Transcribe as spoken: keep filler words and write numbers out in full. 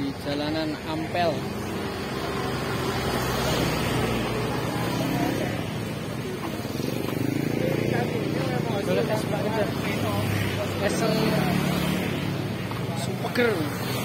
di jalanan Ampel. Boleh kasih Pak Kejar. Esel Supeger.